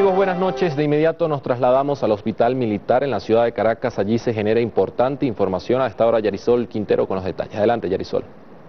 amigos? Buenas noches. De inmediato nos trasladamos al Hospital Militar en la ciudad de Caracas. Allí se genera importante información. A esta hora Yarisol Quintero con los detalles. Adelante, Yarisol.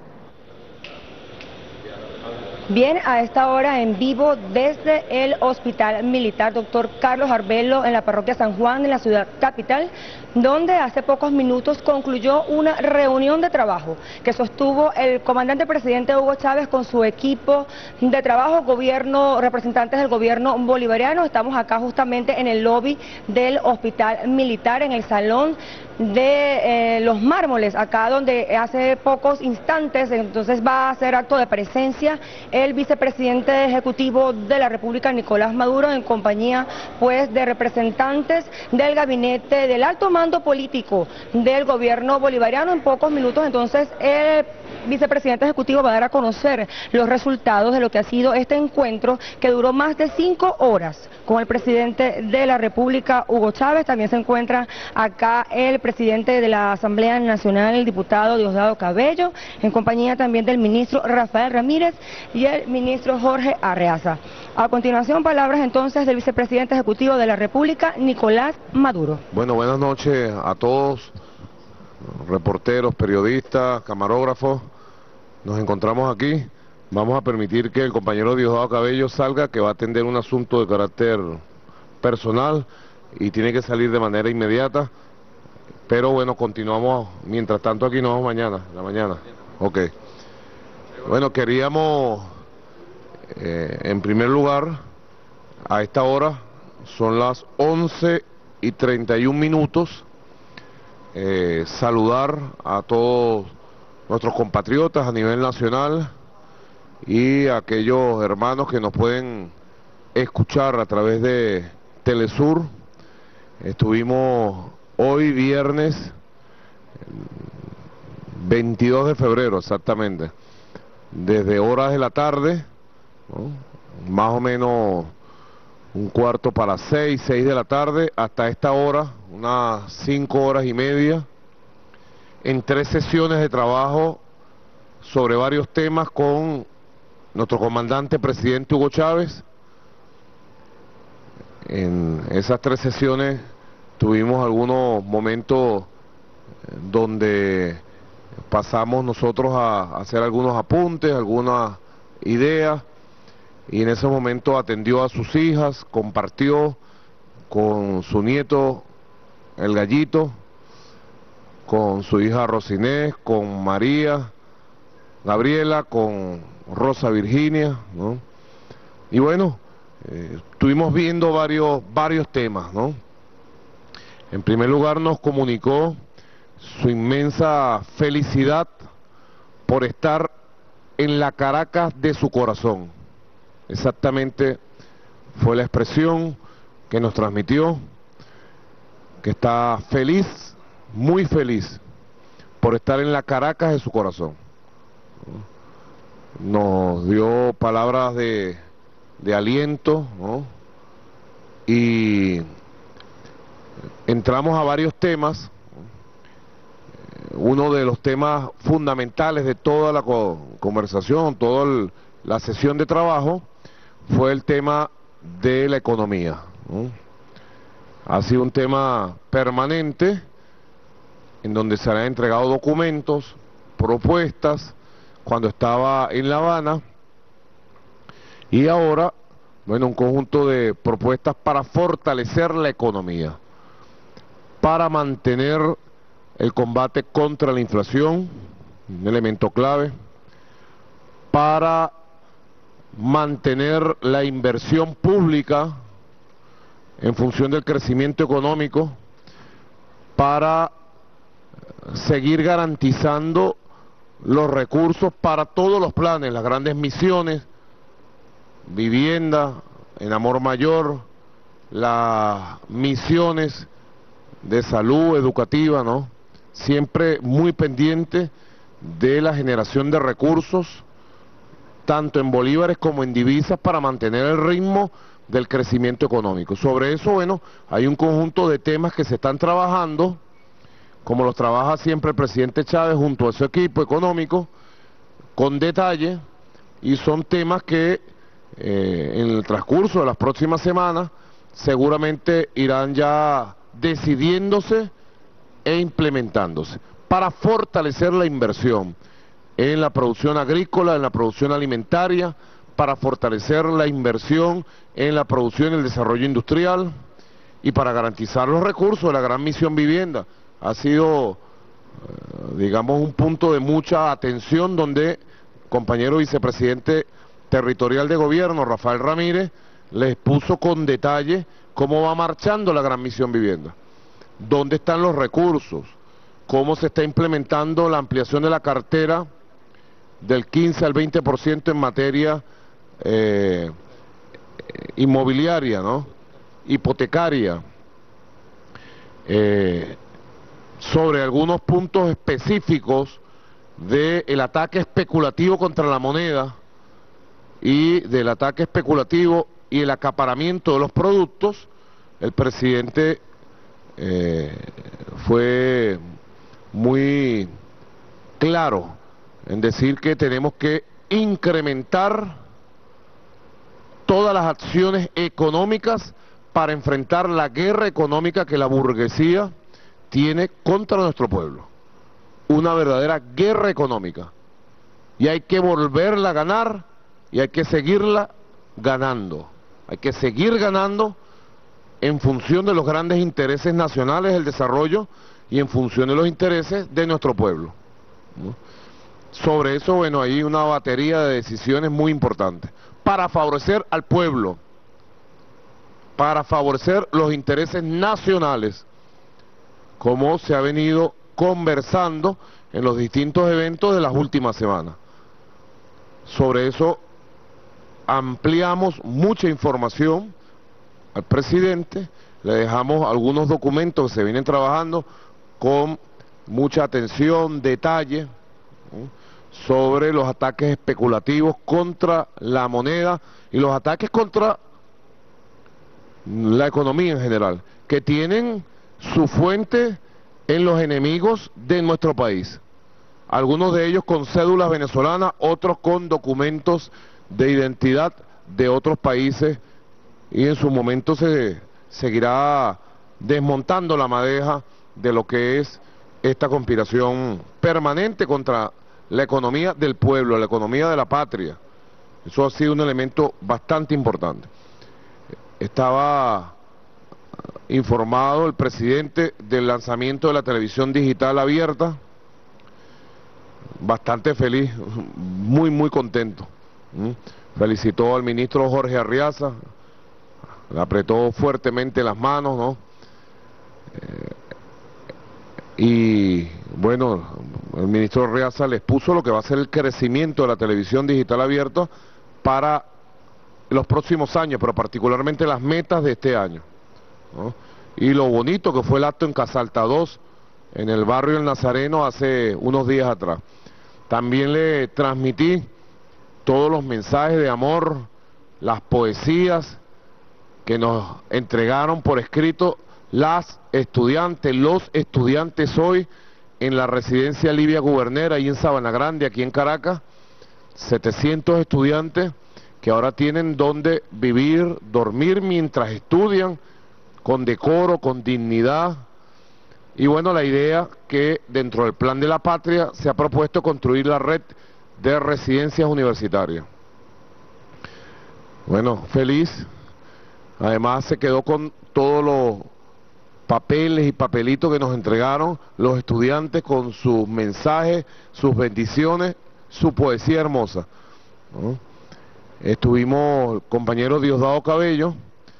Bien, a esta hora en vivo desde el Hospital Militar Dr. Carlos Arbelo en la parroquia San Juan de la ciudad capital, donde hace pocos minutos concluyó una reunión de trabajo que sostuvo el comandante presidente Hugo Chávez con su equipo de trabajo, gobierno, representantes del gobierno bolivariano. Estamos acá justamente en el lobby del Hospital Militar, en el salón de los mármoles, acá donde hace pocos instantes entonces va a hacer acto de presencia el vicepresidente ejecutivo de la República, Nicolás Maduro, en compañía pues de representantes del gabinete del alto mando político del gobierno bolivariano. En pocos minutos entonces el vicepresidente ejecutivo va a dar a conocer los resultados de lo que ha sido este encuentro que duró más de 5 horas con el presidente de la República, Hugo Chávez. También se encuentra acá el presidente de la Asamblea Nacional, el diputado Diosdado Cabello, en compañía también del ministro Rafael Ramírez y el ministro Jorge Arreaza. A continuación, palabras entonces del vicepresidente ejecutivo de la República, Nicolás Maduro. Bueno, buenas noches a todos, reporteros, periodistas, camarógrafos. Nos encontramos aquí. Vamos a permitir que el compañero Diosdado Cabello salga, que va a atender un asunto de carácter personal y tiene que salir de manera inmediata. Pero bueno, continuamos, mientras tanto aquí nos vemos mañana, en la mañana. Ok. Bueno, queríamos, en primer lugar, a esta hora, son las 11:31, saludar a todos nuestros compatriotas a nivel nacional y a aquellos hermanos que nos pueden escuchar a través de Telesur. Estuvimos hoy viernes 22 de febrero exactamente, desde horas de la tarde, ¿no?, más o menos 5:45, 6 de la tarde, hasta esta hora, unas 5 horas y media, en 3 sesiones de trabajo sobre varios temas con nuestro comandante presidente Hugo Chávez. En esas 3 sesiones tuvimos algunos momentos donde pasamos nosotros a hacer algunos apuntes, algunas ideas, y en ese momento atendió a sus hijas, compartió con su nieto, el Gallito, con su hija Rosinés, con María Gabriela, con Rosa Virginia, ¿no? Y bueno, estuvimos viendo varios temas, ¿no? En primer lugar nos comunicó su inmensa felicidad por estar en la Caracas de su corazón. Exactamente fue la expresión que nos transmitió, que está feliz, muy feliz, por estar en la Caracas de su corazón. Nos dio palabras de aliento, ¿no? Y entramos a varios temas. Uno de los temas fundamentales de toda la conversación, toda la sesión de trabajo, fue el tema de la economía, ¿no? Ha sido un tema permanente, en donde se han entregado documentos, propuestas, cuando estaba en La Habana, y ahora, bueno, un conjunto de propuestas para fortalecer la economía, para mantener el combate contra la inflación, un elemento clave, para mantener la inversión pública en función del crecimiento económico, para seguir garantizando los recursos para todos los planes, las grandes misiones, vivienda, en amor mayor, las misiones de salud educativa, ¿no? Siempre muy pendiente de la generación de recursos, tanto en bolívares como en divisas, para mantener el ritmo del crecimiento económico. Sobre eso, bueno, hay un conjunto de temas que se están trabajando, como los trabaja siempre el presidente Chávez junto a su equipo económico, con detalle, y son temas que en el transcurso de las próximas semanas, seguramente irán ya decidiéndose e implementándose para fortalecer la inversión en la producción agrícola, en la producción alimentaria, para fortalecer la inversión en la producción y el desarrollo industrial y para garantizar los recursos de la Gran Misión Vivienda. Ha sido, digamos, un punto de mucha atención donde el compañero vicepresidente territorial de gobierno, Rafael Ramírez, les puso con detalle cómo va marchando la Gran Misión Vivienda, dónde están los recursos, cómo se está implementando la ampliación de la cartera del 15 al 20% en materia inmobiliaria, ¿no?, hipotecaria, sobre algunos puntos específicos del ataque especulativo contra la moneda y del ataque especulativo y el acaparamiento de los productos. El presidente fue muy claro en decir que tenemos que incrementar todas las acciones económicas para enfrentar la guerra económica que la burguesía tiene contra nuestro pueblo. Una verdadera guerra económica. Y hay que volverla a ganar y hay que seguirla ganando. Hay que seguir ganando en función de los grandes intereses nacionales del desarrollo y en función de los intereses de nuestro pueblo, ¿no? Sobre eso, bueno, hay una batería de decisiones muy importantes para favorecer al pueblo, para favorecer los intereses nacionales, como se ha venido conversando en los distintos eventos de las últimas semanas. Sobre eso ampliamos mucha información al presidente, le dejamos algunos documentos que se vienen trabajando con mucha atención, detalle, ¿no?, sobre los ataques especulativos contra la moneda y los ataques contra la economía en general, que tienen su fuente en los enemigos de nuestro país. Algunos de ellos con cédulas venezolanas, otros con documentos de identidad de otros países, y en su momento se seguirá desmontando la madeja de lo que es esta conspiración permanente contra la economía del pueblo, la economía de la patria. Eso ha sido un elemento bastante importante. Estaba informado el presidente del lanzamiento de la televisión digital abierta, bastante feliz, muy contento. Felicitó al ministro Jorge Arriaza, le apretó fuertemente las manos, ¿no? Y bueno, el ministro Arriaza les puso lo que va a ser el crecimiento de la televisión digital abierta para los próximos años, pero particularmente las metas de este año, ¿no? Y lo bonito que fue el acto en Casalta 2, en el barrio El Nazareno, hace unos días atrás. También le transmití todos los mensajes de amor, las poesías que nos entregaron por escrito las estudiantes, los estudiantes hoy en la residencia Livia Gubernera, ahí en Sabana Grande, aquí en Caracas, 700 estudiantes que ahora tienen donde vivir, dormir mientras estudian, con decoro, con dignidad. Y bueno, la idea que dentro del Plan de la Patria se ha propuesto construir la red de residencias universitarias. Bueno, feliz. Además se quedó con todos los papeles y papelitos que nos entregaron los estudiantes con sus mensajes, sus bendiciones, su poesía hermosa, ¿no? Estuvimos, el compañero Diosdado Cabello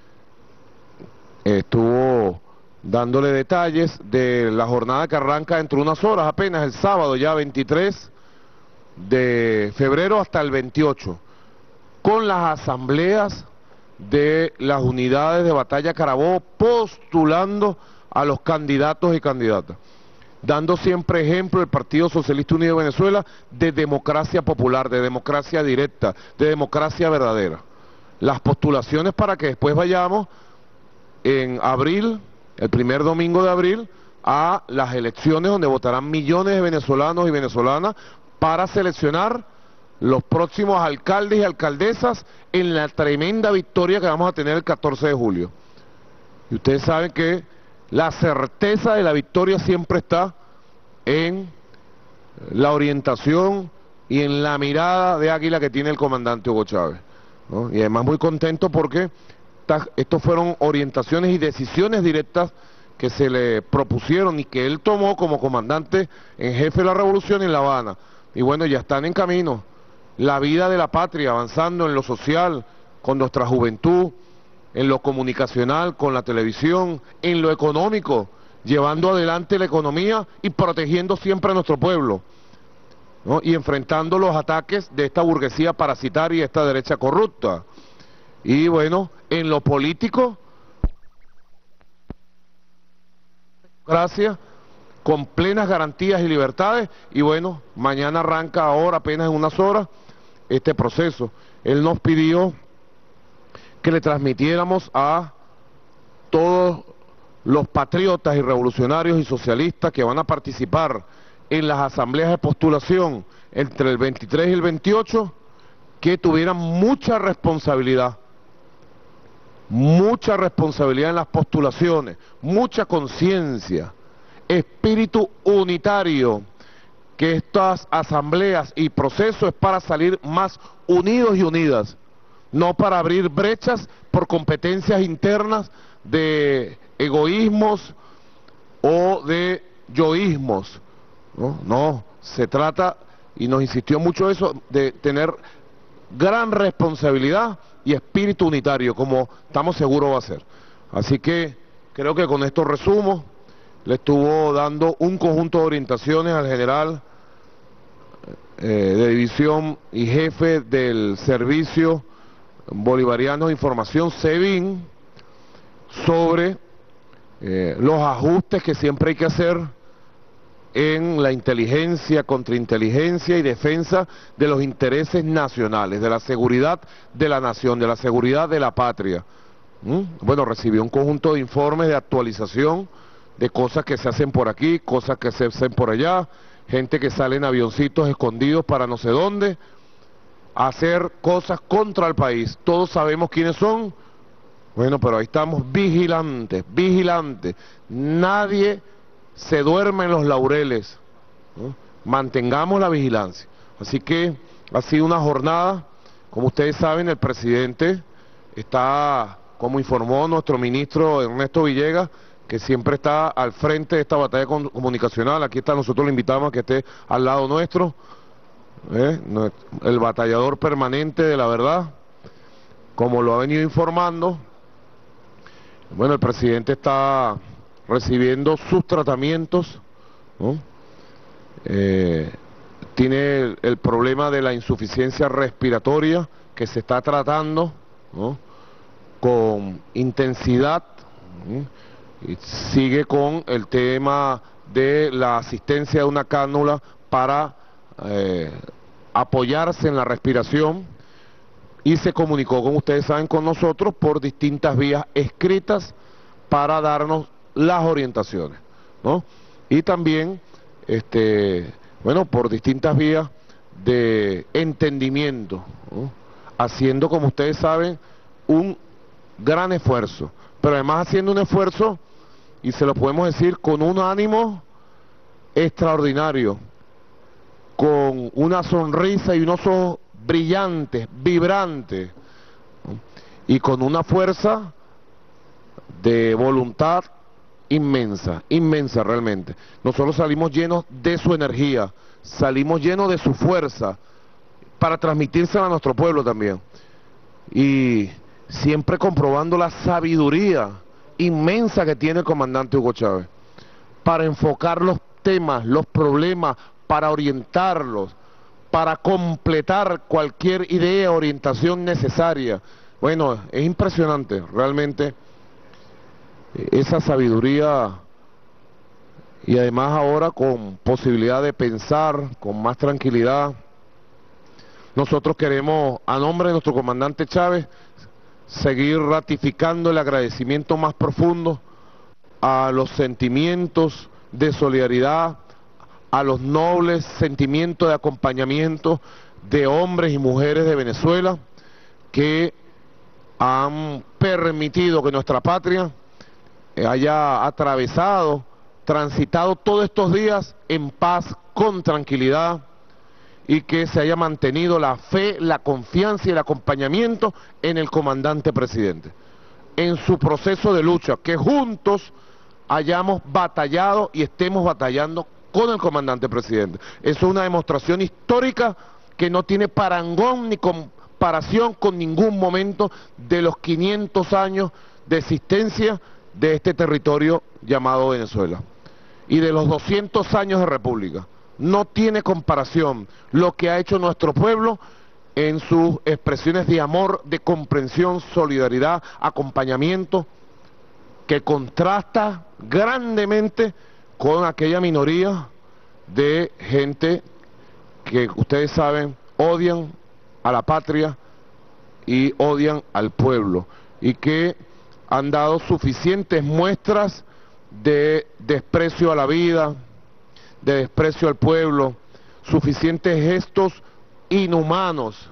estuvo dándole detalles de la jornada que arranca dentro de unas horas, apenas el sábado ya 23 de febrero hasta el 28, con las asambleas de las unidades de Batalla Carabobo postulando a los candidatos y candidatas, dando siempre ejemplo el Partido Socialista Unido de Venezuela de democracia popular, de democracia directa, de democracia verdadera. Las postulaciones para que después vayamos en abril, el primer domingo de abril, a las elecciones donde votarán millones de venezolanos y venezolanas para seleccionar los próximos alcaldes y alcaldesas en la tremenda victoria que vamos a tener el 14 de julio. Y ustedes saben que la certeza de la victoria siempre está en la orientación y en la mirada de águila que tiene el comandante Hugo Chávez, ¿no? Y además muy contento porque estos fueron orientaciones y decisiones directas que se le propusieron y que él tomó como comandante en jefe de la revolución en La Habana. Y bueno, ya están en camino. La vida de la patria, avanzando en lo social, con nuestra juventud, en lo comunicacional, con la televisión, en lo económico, llevando adelante la economía y protegiendo siempre a nuestro pueblo, ¿no? Y enfrentando los ataques de esta burguesía parasitaria y esta derecha corrupta. Y bueno, en lo político, gracias, con plenas garantías y libertades, y bueno, mañana arranca ahora, apenas en unas horas, este proceso. Él nos pidió que le transmitiéramos a todos los patriotas y revolucionarios y socialistas que van a participar en las asambleas de postulación entre el 23 y el 28, que tuvieran mucha responsabilidad en las postulaciones, mucha conciencia, espíritu unitario, que estas asambleas y procesos es para salir más unidos y unidas, no para abrir brechas por competencias internas de egoísmos o de yoísmos, no, se trata, y nos insistió mucho eso, de tener gran responsabilidad y espíritu unitario, como estamos seguros va a ser. Así que creo que con esto resumo. Le estuvo dando un conjunto de orientaciones al general de división y jefe del Servicio Bolivariano de Información, SEBIN, sobre los ajustes que siempre hay que hacer en la inteligencia, contrainteligencia y defensa de los intereses nacionales, de la seguridad de la nación, de la seguridad de la patria. Bueno, recibió un conjunto de informes de actualización de cosas que se hacen por aquí, cosas que se hacen por allá, gente que sale en avioncitos escondidos para no sé dónde, a hacer cosas contra el país. Todos sabemos quiénes son. Bueno, pero ahí estamos vigilantes, vigilantes. Nadie se duerme en los laureles, ¿no? Mantengamos la vigilancia. Así que ha sido una jornada, como ustedes saben, el presidente está, como informó nuestro ministro Ernesto Villegas, que siempre está al frente de esta batalla comunicacional. Aquí está, nosotros le invitamos a que esté al lado nuestro, el batallador permanente de la verdad, como lo ha venido informando. Bueno, el presidente está recibiendo sus tratamientos, ¿no? Tiene el problema de la insuficiencia respiratoria que se está tratando, ¿no?, con intensidad, ¿no? Y sigue con el tema de la asistencia de una cánula para apoyarse en la respiración, y se comunicó, como ustedes saben, con nosotros por distintas vías escritas para darnos las orientaciones, ¿no? Y también, bueno, por distintas vías de entendimiento, ¿no?, haciendo, como ustedes saben, un gran esfuerzo, pero además haciendo un esfuerzo, y se lo podemos decir, con un ánimo extraordinario, con una sonrisa y unos ojos brillantes, vibrantes, ¿no?, y con una fuerza de voluntad inmensa, inmensa realmente. Nosotros salimos llenos de su energía, salimos llenos de su fuerza para transmitírsela a nuestro pueblo también, y siempre comprobando la sabiduría inmensa que tiene el comandante Hugo Chávez para enfocar los temas, los problemas, para orientarlos, para completar cualquier idea, orientación necesaria. Bueno, es impresionante realmente esa sabiduría, y además ahora con posibilidad de pensar con más tranquilidad. Nosotros queremos, a nombre de nuestro comandante Chávez, seguir ratificando el agradecimiento más profundo a los sentimientos de solidaridad, a los nobles sentimientos de acompañamiento de hombres y mujeres de Venezuela que han permitido que nuestra patria haya atravesado, transitado todos estos días en paz, con tranquilidad, y que se haya mantenido la fe, la confianza y el acompañamiento en el comandante presidente, en su proceso de lucha, que juntos hayamos batallado y estemos batallando con el comandante presidente. Eso es una demostración histórica que no tiene parangón ni comparación con ningún momento de los 500 años de existencia de este territorio llamado Venezuela y de los 200 años de república. No tiene comparación lo que ha hecho nuestro pueblo en sus expresiones de amor, de comprensión, solidaridad, acompañamiento, que contrasta grandemente con aquella minoría de gente que ustedes saben odian a la patria y odian al pueblo, y que han dado suficientes muestras de desprecio a la vida, de desprecio al pueblo, suficientes gestos inhumanos.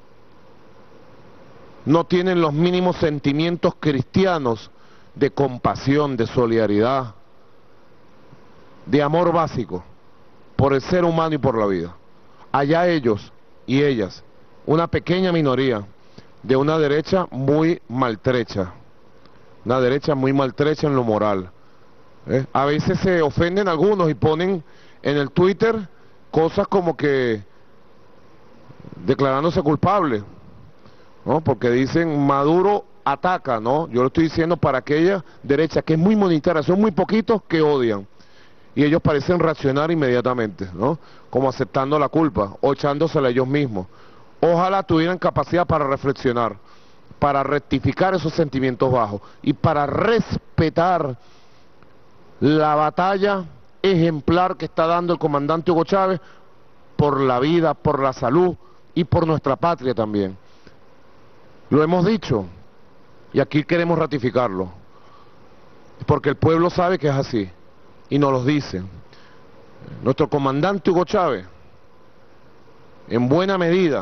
No tienen los mínimos sentimientos cristianos de compasión, de solidaridad, de amor básico por el ser humano y por la vida. Allá ellos y ellas, una pequeña minoría de una derecha muy maltrecha, una derecha muy maltrecha en lo moral. A veces se ofenden algunos y ponen en el Twitter cosas como que declarándose culpable, ¿no? Porque dicen Maduro ataca, ¿no? Yo lo estoy diciendo para aquella derecha que es muy monetaria, son muy poquitos que odian y ellos parecen reaccionar inmediatamente, ¿no? Como aceptando la culpa o echándosela a ellos mismos. Ojalá tuvieran capacidad para reflexionar, para rectificar esos sentimientos bajos y para respetar la batalla ejemplar que está dando el comandante Hugo Chávez por la vida, por la salud y por nuestra patria también. Lo hemos dicho y aquí queremos ratificarlo, porque el pueblo sabe que es así y nos lo dice. Nuestro comandante Hugo Chávez, en buena medida,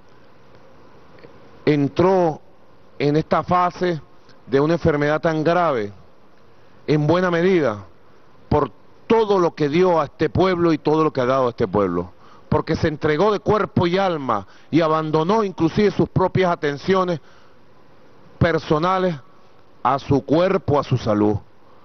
entró en esta fase de una enfermedad tan grave, en buena medida, por todo lo que dio a este pueblo y todo lo que ha dado a este pueblo, porque se entregó de cuerpo y alma y abandonó inclusive sus propias atenciones personales a su cuerpo, a su salud.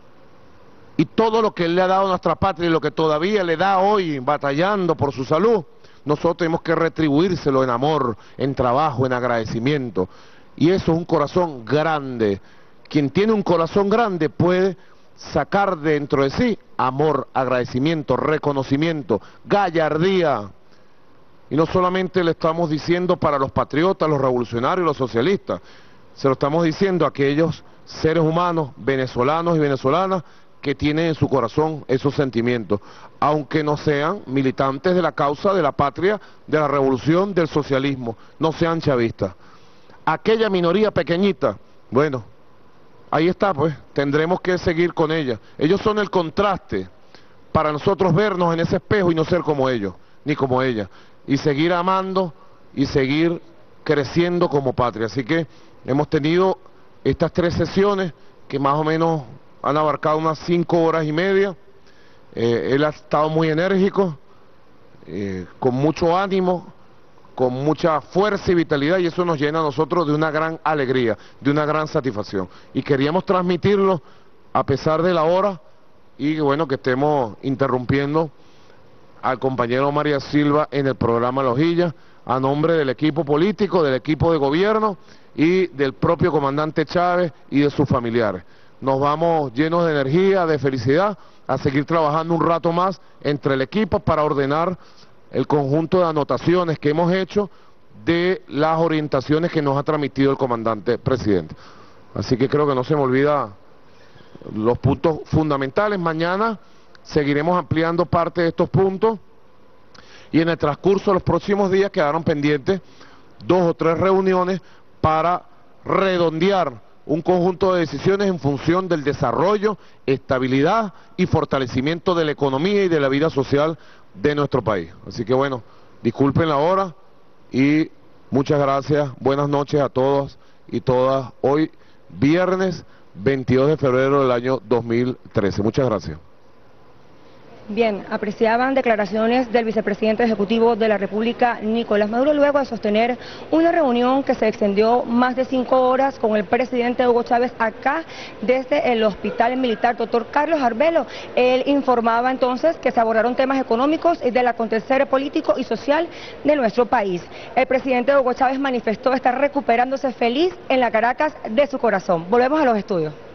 Y todo lo que él le ha dado a nuestra patria y lo que todavía le da hoy batallando por su salud, nosotros tenemos que retribuírselo en amor, en trabajo, en agradecimiento. Y eso es un corazón grande. Quien tiene un corazón grande puede sacar dentro de sí amor, agradecimiento, reconocimiento, gallardía. Y no solamente le estamos diciendo para los patriotas, los revolucionarios, los socialistas, se lo estamos diciendo a aquellos seres humanos, venezolanos y venezolanas, que tienen en su corazón esos sentimientos, aunque no sean militantes de la causa de la patria, de la revolución, del socialismo, no sean chavistas. Aquella minoría pequeñita, bueno, ahí está pues, tendremos que seguir con ella. Ellos son el contraste para nosotros vernos en ese espejo y no ser como ellos, ni como ella, y seguir amando y seguir creciendo como patria. Así que hemos tenido estas 3 sesiones que más o menos han abarcado unas 5 horas y media. Él ha estado muy enérgico, con mucho ánimo, con mucha fuerza y vitalidad, y eso nos llena a nosotros de una gran alegría, de una gran satisfacción. Y queríamos transmitirlo a pesar de la hora, y bueno, que estemos interrumpiendo al compañero María Silva en el programa Lojilla, a nombre del equipo político, del equipo de gobierno y del propio comandante Chávez y de sus familiares. Nos vamos llenos de energía, de felicidad, a seguir trabajando un rato más entre el equipo para ordenar el conjunto de anotaciones que hemos hecho de las orientaciones que nos ha transmitido el comandante presidente. Así que creo que no se me olvida los puntos fundamentales. Mañana seguiremos ampliando parte de estos puntos y en el transcurso de los próximos días quedaron pendientes 2 o 3 reuniones para redondear un conjunto de decisiones en función del desarrollo, estabilidad y fortalecimiento de la economía y de la vida social de nuestro país. Así que bueno, disculpen la hora, y muchas gracias, buenas noches a todos y todas. Hoy, viernes 22 de febrero del año 2013. Muchas gracias. Bien, apreciaban declaraciones del vicepresidente ejecutivo de la República, Nicolás Maduro, luego de sostener una reunión que se extendió más de 5 horas con el presidente Hugo Chávez acá desde el Hospital Militar, doctor Carlos Arvelo. Él informaba entonces que se abordaron temas económicos y del acontecer político y social de nuestro país. El presidente Hugo Chávez manifestó estar recuperándose feliz en la Caracas de su corazón. Volvemos a los estudios.